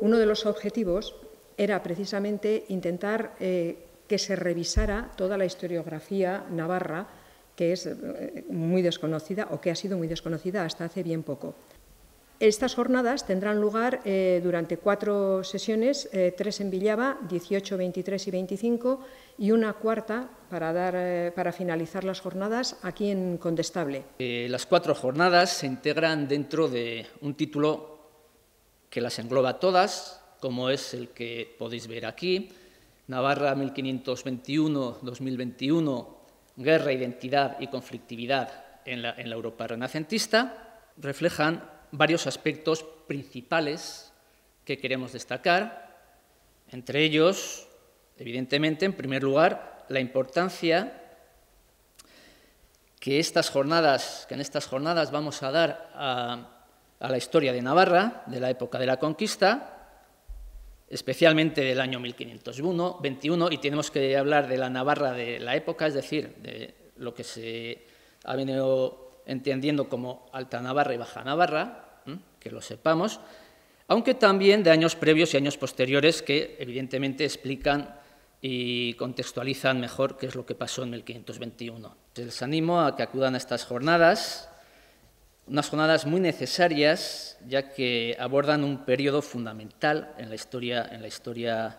uno de los objetivos era precisamente intentar que se revisara toda la historiografía navarra, que es muy desconocida o que ha sido muy desconocida hasta hace bien poco. Estas jornadas tendrán lugar durante 4 sesiones, 3 en Villava, 18, 23 y 25, y una cuarta para finalizar las jornadas aquí en Condestable. Las 4 jornadas se integran dentro de un título que las engloba todas, como es el que podéis ver aquí, Navarra 1521-2021, Guerra, Identidad y Conflictividad en la Europa renacentista. Reflejan varios aspectos principales que queremos destacar, entre ellos, evidentemente, en primer lugar, la importancia que en estas jornadas vamos a dar a la historia de Navarra, de la época de la conquista, especialmente del año 1521, y tenemos que hablar de la Navarra de la época, es decir, de lo que se ha venido entendiendo como Alta Navarra y Baja Navarra, que lo sepamos, aunque también de años previos y años posteriores que evidentemente explican y contextualizan mejor qué es lo que pasó en 1521. Les animo a que acudan a estas jornadas, unas jornadas muy necesarias, ya que abordan un periodo fundamental en la historia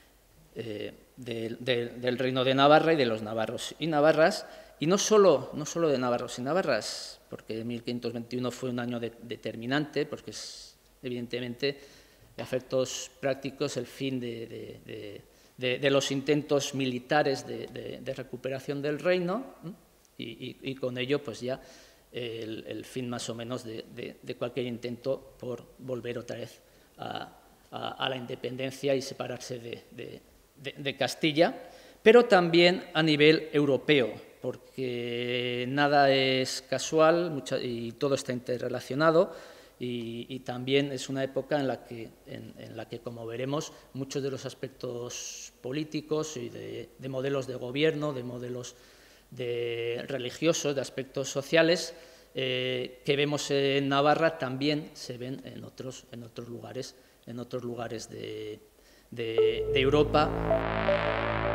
del Reino de Navarra y de los navarros y navarras, y no solo de navarros y navarras, porque 1521 fue un año determinante, porque es evidentemente a efectos prácticos el fin de los intentos militares de recuperación del reino, y con ello pues ya el fin más o menos de cualquier intento por volver otra vez a la independencia y separarse de Castilla, pero también a nivel europeo, porque nada es casual y todo está interrelacionado, y también es una época en la que, como veremos, muchos de los aspectos políticos y de modelos de gobierno, de modelos religiosos, de aspectos sociales, que vemos en Navarra también se ven en otros lugares de Europa.